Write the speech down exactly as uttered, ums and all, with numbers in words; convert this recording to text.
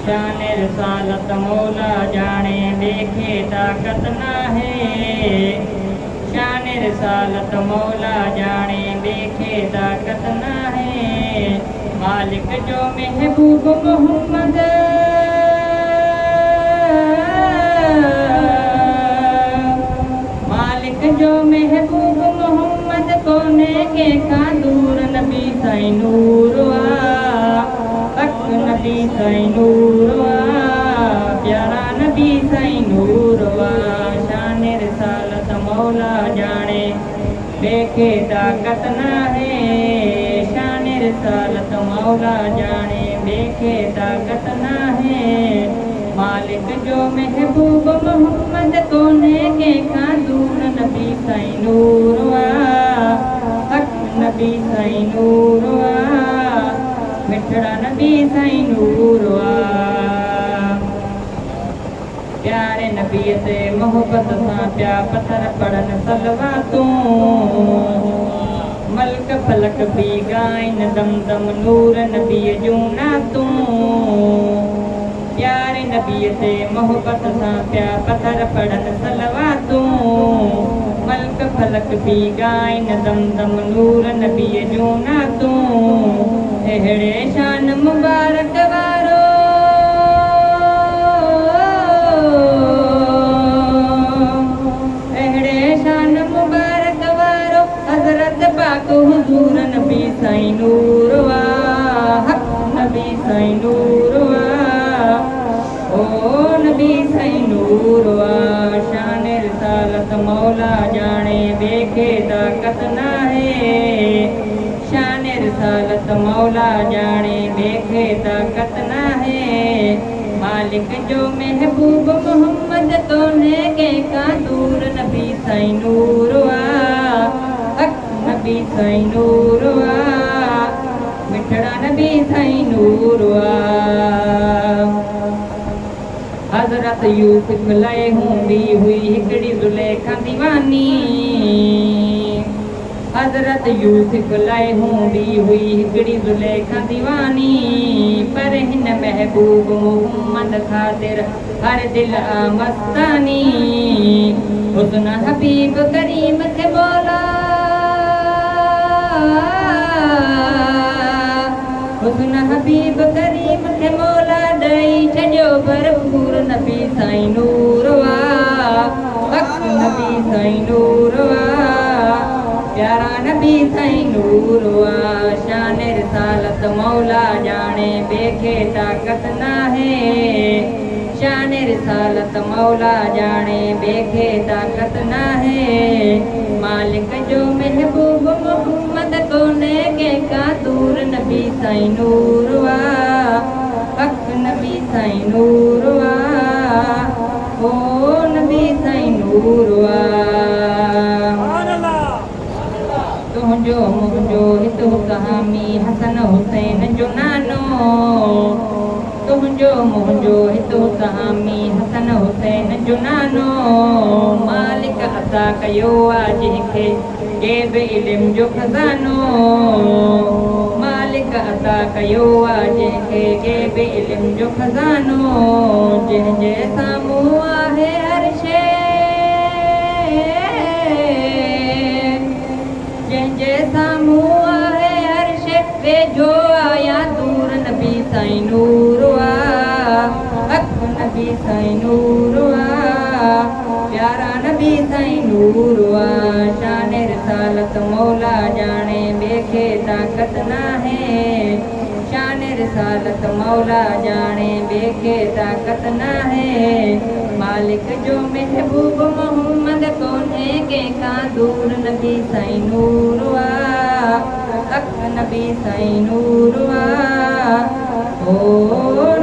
शान रिसालत मौला जाने देखे ताकत ना है। शान रिसालत मौला जाने देखे ताकत ना है। मालिक जो महबूब मोहम्मद मालिक जो महबूब मोहम्मद कोने के का दूर नबी साईं नूर हक नबी साईं नूर प्यारा नबी साईं नूर शान रिसालत मौला जाने देखे ताकत ना है। शान रिसालत मौला जाने देखे ताकत ना है। मालिक जो महबूब मोहम्मद कोने के का दूर नबी साईं नूर हक नबी साईं नूर मिठड़ा नबी साईं नूर प्यारे नबी से मोहब्बत सां प्या पत्थर पड़न सलवातूं मलक फलक भी गाइन दम दम नूर नबी जूं नातूं। प्यारे नबी से मोहब्बत सां प्या पत्थर पड़न सलवातूं मलक फलक भी गाइन दम दम नूर नबी जूं नातूं। अहिड़े शान मुबारक वारो अहिड़े शान मुबारक वारो हज़रत पाक हुज़ूर नबी साईं नूर हक नबी साईं नूर ओ नबी साईं नूर शान रिसालत मौला जाने देखे ताकत ना है। शान रिसालत मौला जाने देखे ताकत ना है। मालिक जो महबूब मोहम्मद कोने के का दूर नबी साईं नूर हक नबी साईं नूर मिठड़ा नबी साईं नूर हज़रत यूसुफ लाए हूंदी हुई हिकड़ी ज़ुलेखा दीवानी। हज़रत यूसुफ लाए हूंदी हुई हिकड़ी ज़ुलेखा दीवानी। पर हिन महबूब मोहम्मद ख़ातिर हर दिल आ मस्तानी। हुस्न हबीब करीम खे मौला हुस्न हबीब करीम खे मौला ॾेई छॾियो भरपूर नबी साईं नूर हक नबी साईं नूर प्यारा नबी साईं नूर शान रिसालत मौला जाने बेखे ताकत ना है। शान रिसालत मौला जाने बेखे ताकत ना है। मालिक जो महबूब मोहम्मद कोने के का दूर नबी साईं नूर हक नबी साईं नूर ओ नबी साईं नूर तुंहिंजो मुंहिंजो हितो कहामी हसन हुसैन जो नानो। तुंहिंजो मुंहिंजो हितो कहामी हसन हुसैन जो नानो। मालिक अता कयो आहे जंहिंखे के बि इल्म जो खज़ानो। मालिक अता कयो आहे जंहिंखे के बि इल्म जो खज़ानो। जंहिंजे साम्हूं आहे हर शइ जंहिंजे साम्हूं आहे हर शइ वेझो आया दूर नबी साईं नूर हक नबी साईं नूर प्यारा नबी साईं नूर शान रिसालत मौला जाने देखे ताकत ना है। शान रिसालत मौला जाने देखे ताकत ना है। मालिक जो महबूब मोहम्मद कोने के का दूर नबी साईं नूर हक नबी साईं नूर ओ